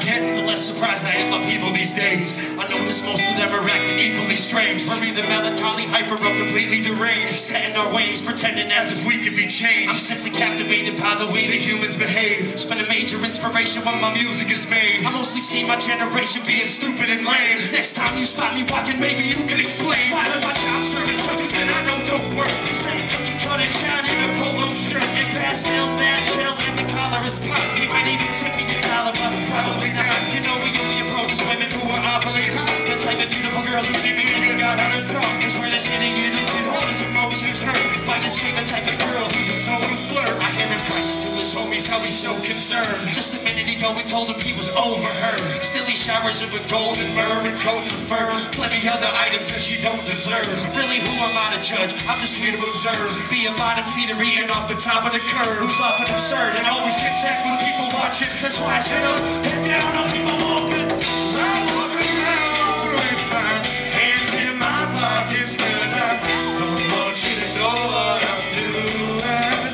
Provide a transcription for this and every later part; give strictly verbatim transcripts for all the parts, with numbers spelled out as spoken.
get, the less surprised I am by people these days. I notice most of them are acting equally strange. We're either melancholy, hyper, or completely deranged, set in our ways, pretending as if we could be changed. I'm simply captivated by the way that humans behave. It's been a major inspiration when my music is made. I mostly see my generation being stupid and lame. Next time you spot me walking, maybe you can explain why my top service something that I know don't work. The same cookie cutter shine in a polo shirt and pastel that shell and the collar is pop. You might even tip me a dollar, but probably not. You know we only approach as women who are awfully hot. The type of beautiful girls who see me and got how to talk. Is where they're sitting in a little all his emotions hurt by this favorite type of girl who's a total flirt. I hear him crying to his homies how he's so concerned. Just a minute ago we told him he was over her. Still he showers her with gold and myrrh and coats of fur. Plenty other items that she don't deserve. Really, who am I to judge? I'm just here to observe. Be a bottom feeder eating off the top of the curve. Who's often absurd and always content with people watching. That's why I sit up, head down on people walking. I walk around with my hands in my pockets, cause I don't want you to know what I'm doing.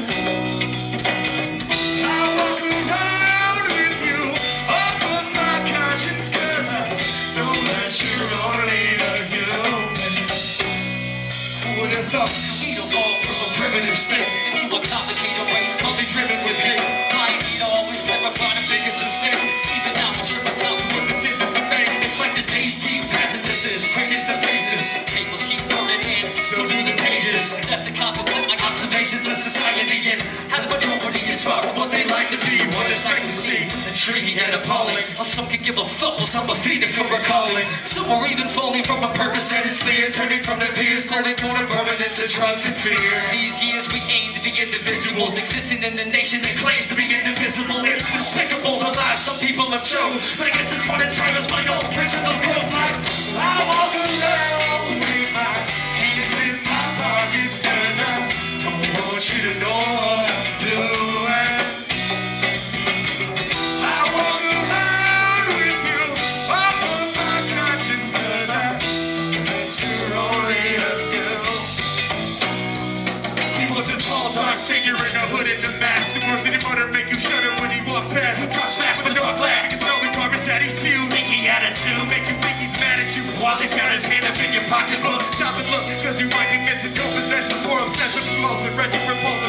I walk around with you off of my conscience, cause I don't let you only to go. Who would have thought we'd evolve from a primitive state into a complicated race, probably driven with hate. I need always verify the biggest mistake. Even now I'm sure my time for what decisions to make. It's like the days keep passing, just as quick as the faces. Tables keep turning in, so do the pages. Left to contemplate my observations of society and how the majority is far from what they like to be. What it's like to see, intriguing and appalling. Or some could give a fuck, or some are feeding for recalling. Some are even falling from a purpose that is clear, turning from their peers, turning toward a permanence to drugs and fear. These years we aim to be individuals, existing in the nation that claims to be indivisible. It's despicable the lives some people have chose, but I guess it's what it's right as my own personal growth. Like I walk around with my hands in my pockets, cause I don't want you to know what I'm doing. I walk around with you off of my conscience, cause I bet you're only a girl. He was a tall, dark figure in a hood and a mask. The words that he wanted make you shudder when he walks past. He talks fast but not black. It's only progress that he's few. Sneaky attitude, make you think he's mad at you while he's got his hand up in your pocketbook. Stop and look, cause you might be missing your possession for obsessive flows and retro repulsive.